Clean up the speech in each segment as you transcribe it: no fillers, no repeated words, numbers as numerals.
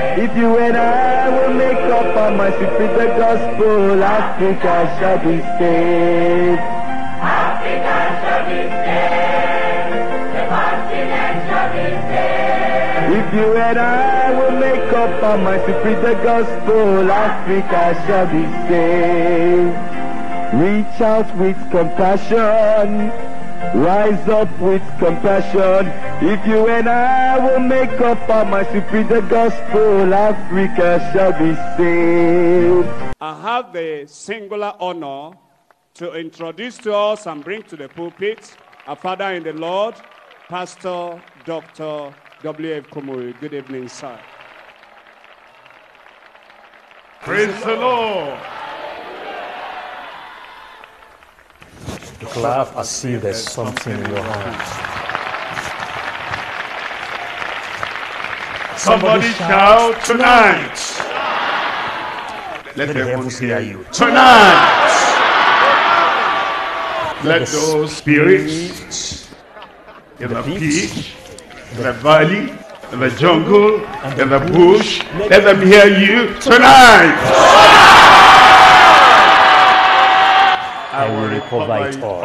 If you and I will make up our minds to preach the gospel, Africa shall be saved. Africa shall be saved. The continent shall be saved. If you and I will make up our minds to preach the gospel, Africa shall be saved. Reach out with compassion. Rise up with compassion. If you and I will make up our minds to preach the gospel, Africa shall be saved. I have the singular honor to introduce to us and bring to the pulpit our father in the Lord, Pastor Dr. W.F. Kumuyi. Good evening, sir. Praise the Lord. Clap as if there's something in your hands. Somebody shout tonight. Let the heavens hear you. Tonight. Let those spirits in the pit, in the valley, in the jungle, in the bush, let them hear you tonight. I will recover it all.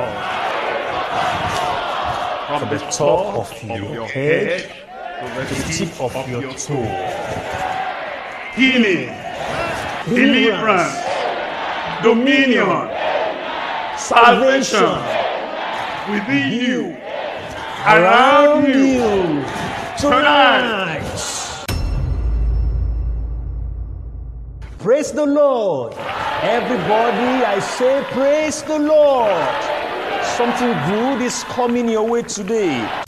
From the top of your head to the tip of your toe. Healing, deliverance, dominion, salvation within you, around you, tonight. Praise the Lord. Everybody, I say praise the Lord. Something good is coming your way today.